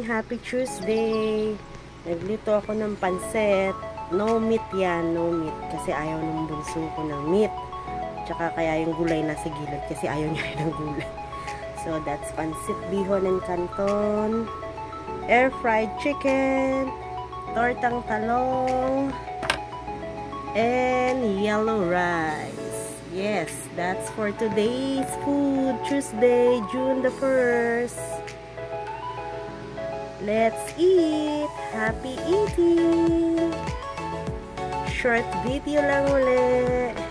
Happy Tuesday! Nagluto ako ng pansit. No meat yan, no meat. Kasi ayaw ng bunso ko ng meat. Tsaka kaya yung gulay nasa gilid kasi ayaw niya rin ng gulay. So that's pansit bihon and canton. Air fried chicken. Tortang talong. And yellow rice. Yes, that's for today's food. Tuesday, June the 1st. Let's eat! Happy eating! Short video lang ulit.